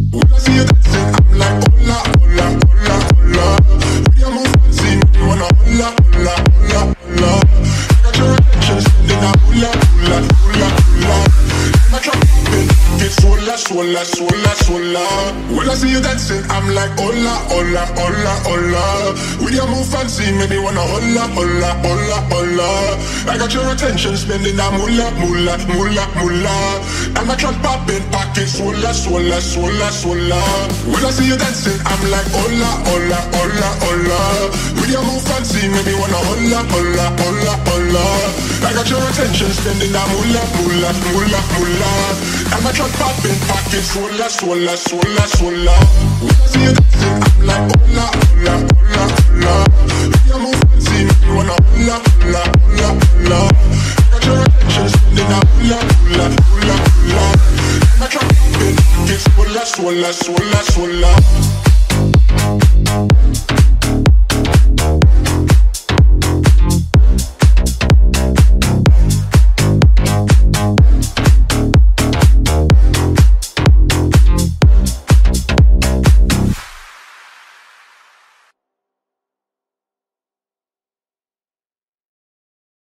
When I see you dancing, I'm like hola, hola, hola, hola. When you move fancy, make me wanna hola, hola, hola, hola. I got your attention, spending a hula, hula, hula, hula. My trap popping, get swola, swola, swola, swola. When I see you dancing, I'm like hola, hola, hola, hola. When you move fancy, make me wanna hola, hola, hola, hola. I got your attention, spending a moolah, moolah, moolah, moolah. And my trap popping, pocket swola, swola, swola, swola. When I see you dancing, I'm like hola, hola, hola, hola. When you move fancy, make me wanna hola, hola, hola, hola. I got your attention, spending a moolah, moolah, moolah, moolah. And my trap popping, pocket swola, swola, swola, swola. When I see you dancing, I'm like hola, hola, hola, hola. When you move fancy, make me wanna hola, hola, hola, hola. I got your attention, spending a hula, hula, hula, hula. And my trap popping, pocket swola, swola, swola, swola.